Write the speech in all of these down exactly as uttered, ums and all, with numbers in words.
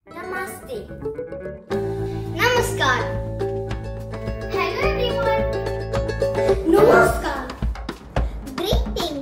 Namaste. Namaskar. Hello everyone. Namaskar. Greeting.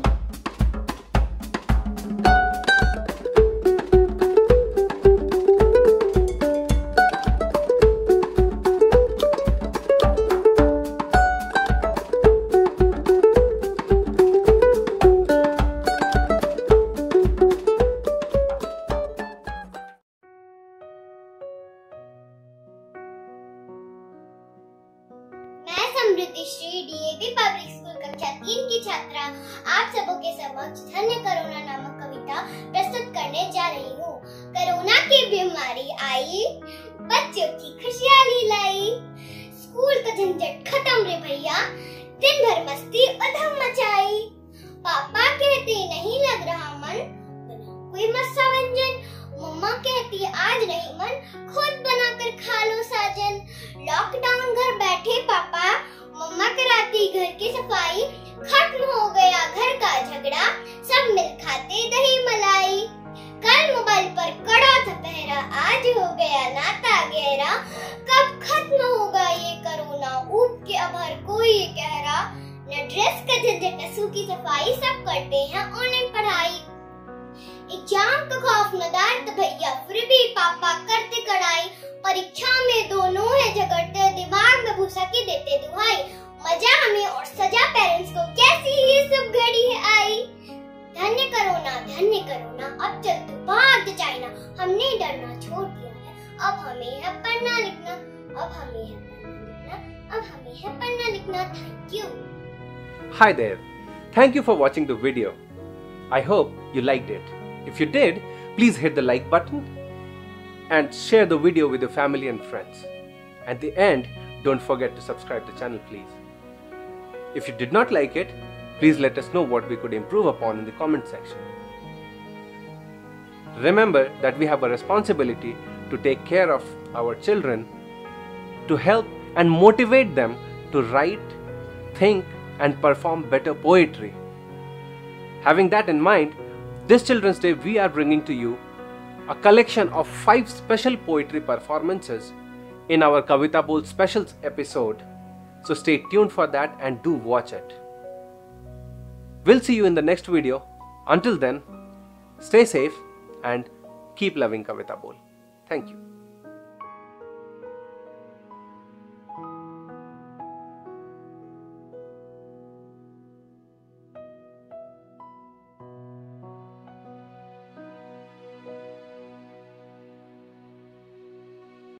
मैं Samriddhi Shri DAV public school कक्षा तीन की छात्रा आप सबों के समक्ष धन्य कोरोना नामक कविता प्रस्तुत करने जा रही हूँ। कोरोना की बीमारी आई, बच्चों की खुशहाली लाई, स्कूल का झंझट खत्म रे भैया, दिन भर मस्ती उधम मचाई। पापा कहते नहीं लग रहा मन, बना कोई मस्सा व्यंजन। मम्मा कहती आज नहीं मन, खुद बनाकर खा लो साजन। लॉकडाउन घर बैठे पापा, मम्मा कराती घर की सफाई। खत्म हो गया घर का झगड़ा, सब मिल खाते दही मलाई। कल मोबाइल पर कड़ा था पहरा, आज हो गया नाता गहरा। कब खत्म होगा ये कोरोना, ऊब के अब हर कोई ये कह रहा। न ड्रेस का झंझट न सूखी सफाई, सब करते हैं ऑनलाइन पढ़ाई। एग्जाम का खौफ न डर भैया, फिर भी पापा करते कड़ाई। परीक्षा में दोनों है झगड़ते, दिमाग में भूसा की देते दुहाई। मजा हमें और सजा पेरेंट्स को, कैसी ये सब घड़ी है आई। धन्य कोरोना धन्य कोरोना, अब चल तू भाग चाइना। हमने डरना छोड़ दिया है, अब हमें है पढ़ना लिखना। अब हमें है पढ़ना लिखना, अब हमें है पढ़ना लिखना। Thank you. Hi there. Thank you for watching the video. I hope you liked it. If you did, please hit the like button and share the video with your family and friends. At the end, don't forget to subscribe the channel, please. If you did not like it, please let us know what we could improve upon in the comment section. Remember that we have a responsibility to take care of our children, to help and motivate them to write, think, and perform better poetry. Having that in mind, this Children's Day we are bringing to you a collection of five special poetry performances in our Kavita Bowl Specials episode. So stay tuned for that and do watch it. We'll see you in the next video. Until then, stay safe and keep loving Kavita Bowl. Thank you.